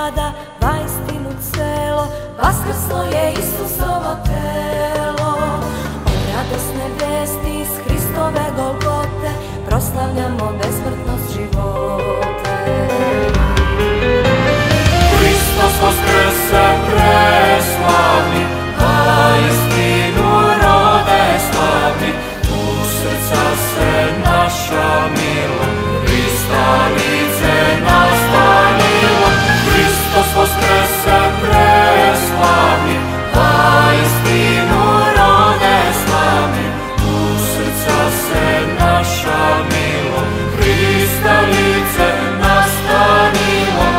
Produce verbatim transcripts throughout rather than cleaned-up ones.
pada, vaistinu celo, vaskrslo je Isusovo telo. Od radosne vesti iz Hristove Golgote proslavljamo besmrtnost živote. Hristos voskrese preslavni, vaistinu rode slavni, u srca se naša milo, Hrista lice nastanilo. Hristos voskrese preslavni, vaistinu rode slavni, u srca se naša milo, Hrista lice nastanilo.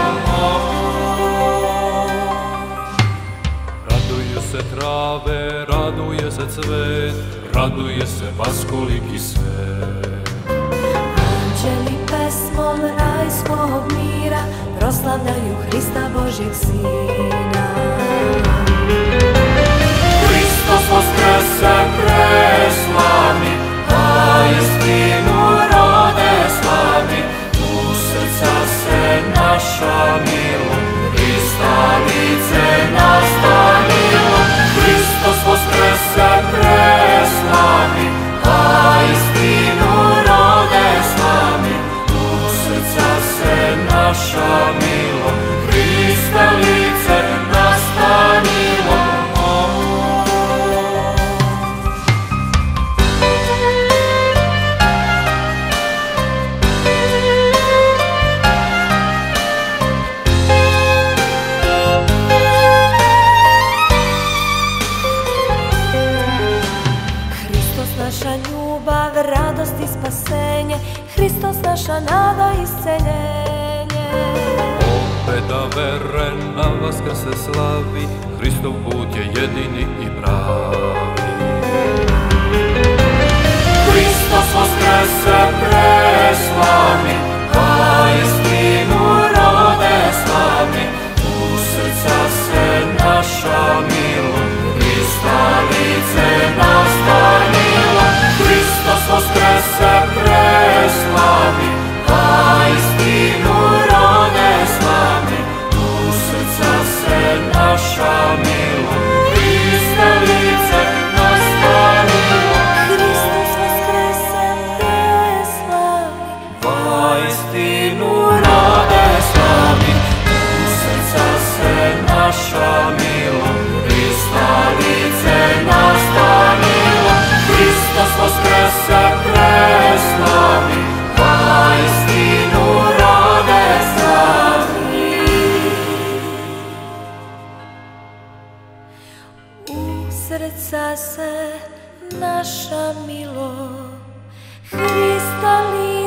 Raduju se trave, raduje se cvet, raduje se vaskoliki svet. Anđeli pesmom rajskog mira proslavljaju Hrista Božjeg Sina. Hristos voskrese preslavni, vaistinu rode slavni, u srca se naša milo, Hrista lice nastanilo. Hristos voskrese preslavni, vaistinu rode slavni, u srca se naša milo, Hrista lice nastanilo. Naša ljubav, radost i spasenje, Hristos naša nada i isceljenje. Pobeda vere na vaskrse slavi, Hristov put je jedini i pravi. Hristos voskrese preslavni, vaistinu rode slavni, u srca se naša milo, Hrista lice nastanilo. Hristos voskrese preslavni, vaistinu rode slavni, u srca se naša milo, Hrista lice nastanilo. Hristos voskrese preslavni, vaistinu rode slavni, u srca se naša milo, Hrista lice nastanilo. Hristos voskrese preslavni, vaistinu rode slavni. u srca se naša milo, Hrista lice